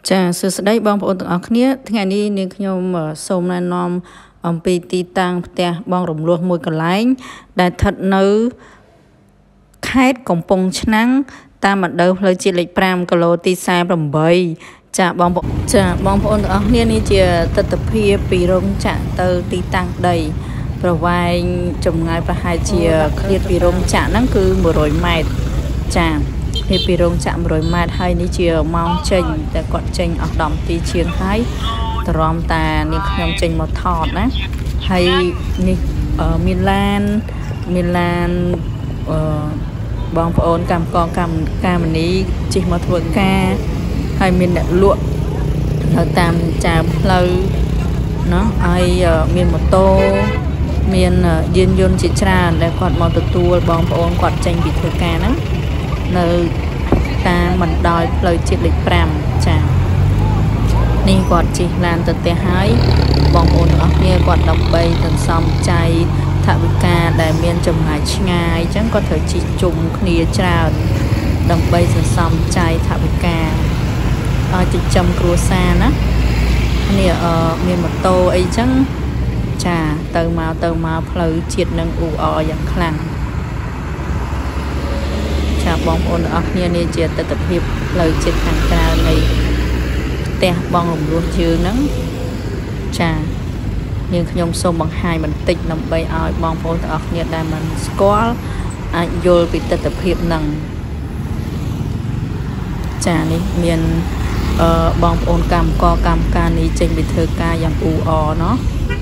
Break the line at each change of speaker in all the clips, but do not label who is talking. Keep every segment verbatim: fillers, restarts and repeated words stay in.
ចាសួស្តីបងប្អូនទាំងអស់គ្នាថ្ងៃនេះនាងខ្ញុំសូមណែនាំអំពីទីតាំងផ្ទះបងរំលោះមួយកន្លែងដែលស្ថិតនៅខេត្តកំពង់ឆ្នាំងតាមបណ្ដោយផ្លូវជាតិលេខfiveគីឡូទីforty-eightចាបងប្អូនចាបងប្អូនទាំងអស់គ្នានេះជាទស្សនវិជ្ជាពីរោងចក្រទៅទីតាំងដីប្រវែងចម្ងាយប្រហែលជាឃ្លាតពីរោងចក្រហ្នឹងគឺone hundredម៉ែត្រចាពីពីរោងចក្រone hundredម៉ែត្រហើយនេះជាម៉ោងចេញតែគាត់ចេញអស់tenនាទីជាងហើយតរំតានាងខ្ញុំចេញមកថតណាហើយនេះមានឡានមានឡានអឺបងប្អូនកម្មករកម្មការមនីជិះមកធ្វើការហើយមានអ្នកលក់នៅតាមចាផ្លូវเนาะហើយមានម៉ូតូមានយានយន្តជាច្រើនដែលគាត់មកទទួលបងប្អូនគាត់ចេញពីធ្វើការហ្នឹងនៅតាមបណ្ដោយផ្លូវជាតិលេខfiveចានេះគាត់ជិះឡានទៅផ្ទះហើយបងប្អូនទាំងអស់គ្នាគាត់ដើម្បីសន្សំចៃថវិកាដែលមានចម្ងាយឆ្ងាយអញ្ចឹងគាត់ត្រូវជិះជុំគ្នាច្រើនដើម្បីសន្សំចៃថវិកាឲ្យចិញ្ចឹមគ្រួសារណានេះអឺមានម៉ូតូអីចឹងចាទៅមកទៅមកផ្លូវជាតិនឹងអ៊ូអរយ៉ាងខ្លាំងចាបងប្អូនទាំងអស់គ្នានេះជាទស្សនវិជ្ជាផ្លូវជាតិខាងក្រៅនៃផ្ទះបងរំលោះយើងហ្នឹងចានាងខ្ញុំសូមបង្ហាញបន្តិចដើម្បីឲ្យបងប្អូនទាំងអស់គ្នាដែលមិនស្គាល់អាចយល់ពីទស្សនវិជ្ជាហ្នឹងចានេះមានអឺបងប្អូនកម្មករកម្មការនេះចេញពីធ្វើការយ៉ាងអ៊ូអរเนาะ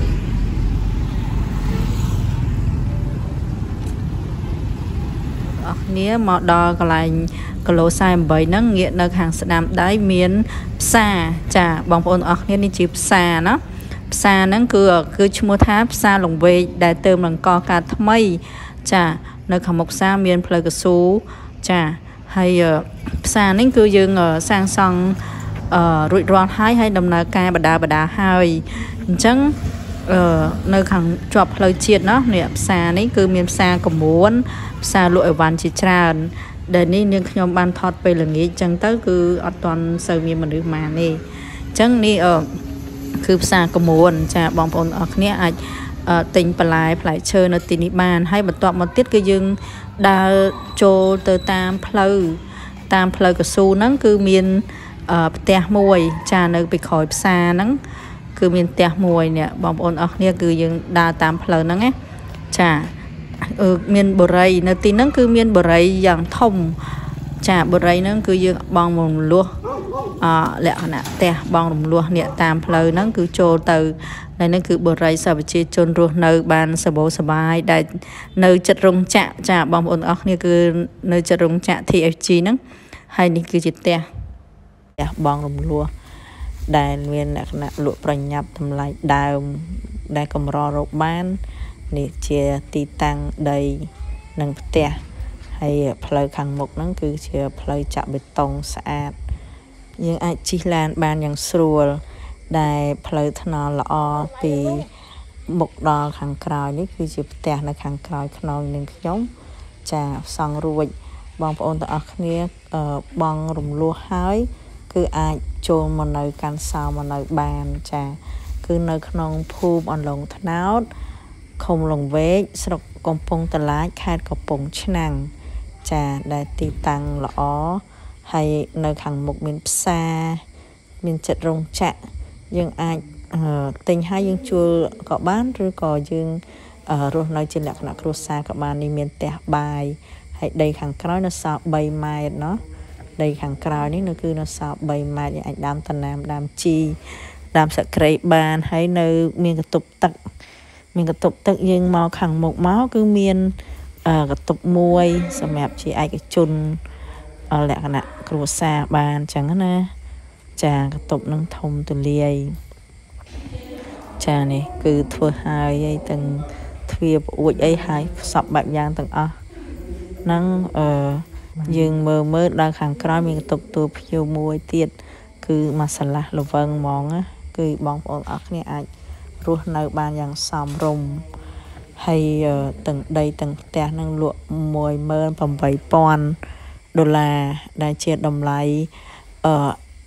អរគ្នាមកដល់កន្លែងគីឡូforty-eightហ្នឹងងាកនៅខាងស្ដាំដៃមានផ្សារចាបងប្អូនអរគ្នានេះជាផ្សារណាផ្សារហ្នឹងគឺគឺឈ្មោះថាផ្សារលង្វែកដែលទៅនឹងកការថ្មីចានៅខាងមុខផ្សារមានផ្លូវកស៊ូចាហើយផ្សារនេះគឺយើងសាងសង់អឺរួចរាល់ហើយហើយដំណើរការបដាបដាហើយអញ្ចឹងអឺនៅខាងជាប់ផ្លូវជាតិเนาะនេះផ្សារនេះគឺមានផ្សារកមួនផ្សារលក់អីវ៉ាន់ជាច្រើនដែលនេះនាងខ្ញុំបានថតពេលល្ងាចអញ្ចឹងទៅគឺអត់ទាន់សូវមានមនុស្សម៉ានេះអញ្ចឹងនេះអឺគឺផ្សារកមួនចាបងប្អូនអរគ្នាអាចទិញបន្លែផ្លែឈើនៅទីនេះបានហើយបន្ទាប់មកទៀតគឺយើងដើរចូលទៅតាមផ្លូវតាមផ្លូវកស៊ូហ្នឹងគឺមានផ្ទះមួយចានៅពីក្រោយផ្សារហ្នឹងគឺមានផ្ទះមួយនេះបងប្អូនអរគ្នាគឺយើងដើរតាមផ្លូវហ្នឹងណាចាអឺមានបរិយនៅទីហ្នឹងគឺមានបរិយយ៉ាងធំចាបរិយហ្នឹងគឺយើងបងរំលោះអលក្ខណៈផ្ទះបងរំលោះនេះតាមផ្លូវហ្នឹងគឺចូលទៅនៅហ្នឹងគឺបរិយសវិជាជនរស់នៅបានសបោសបាយដែលនៅចិត្តរោងចក្រចាបងប្អូនអរគ្នាគឺនៅចិត្តរោងចក្រ T F G ហ្នឹងហើយនេះគឺជាផ្ទះផ្ទះបងរំលោះដែលមានលក្ខណៈលក់ប្រញាប់តម្លៃដើមដែលកម្ររកបាននេះជាទីតាំងដីនិងផ្ទះហើយផ្លូវខាងមុខហ្នឹងគឺជាផ្លូវចាក់បេតុងស្អាតយើងអាចជិះឡានបានយ៉ាងស្រួលដែលផ្លូវថ្នល់ល្អពីមុខដល់ខាងក្រោយនេះគឺជាផ្ទះនៅខាងក្រោយខ្នងនឹងខ្ញុំចាសង់រួចបងប្អូនទាំងអស់គ្នាបងរំលោះហើយគឺអាចចូលមកនៅកាន់សោមកនៅបានចាគឺនៅក្នុងភូមិអន្លង់ថ្នោតឃុំលង្វែកស្រុកកំពង់តឡាចខេត្តកំពង់ឆ្នាំងចាដែលទីតាំងល្អហើយនៅខាងមុខមានផ្សារមានចិត្តរោងចក្រយើងអាចទិញហើយយើងជួលក៏បានឬក៏យើងរស់នៅជាលក្ខណៈគ្រួសារក៏បាននេះមានផ្ទះបាយហើយដីខាងក្រោយនៅសល់threeម៉ែត្រเนาะដីខាងក្រោយនេះនៅគឺនៅសល់threeម៉ែត្រយើងអាចដាំដំណាំដាំជីដាំសក្តិបានហើយនៅមានកន្ទប់ទឹកមានកន្ទប់ទឹកយើងមកខាងមុខមកគឺមានកន្ទប់មួយសម្រាប់ជាឯកជនលក្ខណៈគ្រួសារបានអញ្ចឹងណាចាកន្ទប់នឹងធំទូលាយចានេះគឺធ្វើហើយហើយទាំងទ្វារប្អួចអីហើយសពបែបយ៉ាងទាំងអស់ហ្នឹងអឺយើងមើលមើលដល់ខាងក្រោយមានកន្ទប់ទូភ្ញៀវមួយទៀតគឺម៉ាសាឡាល្វឹងហ្មងណាគឺបងប្អូនអរគ្នាអាចរស់នៅបានយ៉ាងសមរម្យហើយទាំងដីទាំងផ្ទះនឹងលក់one eighty,eight thousandដុល្លារដែលជាតម្លៃអឺ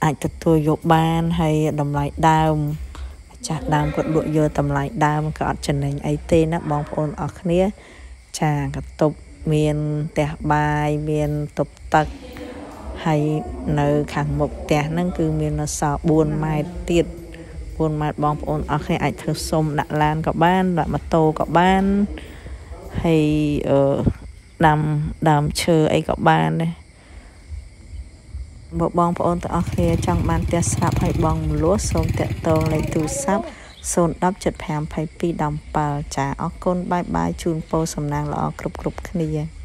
អាចទទួលយកបានហើយតម្លៃដើមចាស់ដើមគាត់លក់យកតម្លៃដើមក៏អត់ចំណេញអីទេណាបងប្អូនអរគ្នាចាកន្ទប់មានផ្ទះបាយមានតុបទឹកហើយនៅខាងមុខផ្ទះហ្នឹងគឺមានអសល់bốnម៉ែត្រទៀតbốnម៉ែត្របងប្អូនអរគ្នាអាចធ្វើសុំដាក់ឡានក៏បានដាក់ម៉ូតូក៏បានហើយអឺដាំដើមឈើអីក៏បានដែរបើបងប្អូនទាំងអស់គ្នាចង់បានផ្ទះស្រាប់ឲ្យបងមលួសសូមតាក់ទងលេខទូរស័ព្ទศูนย์ หนึ่ง เจ็ด ห้า ยี่ สอง สอง เจ็ด เจ็ด ចាអរគុណបាយបាយជូនពរសំណាងល្អគ្រប់គ្រប់គ្នា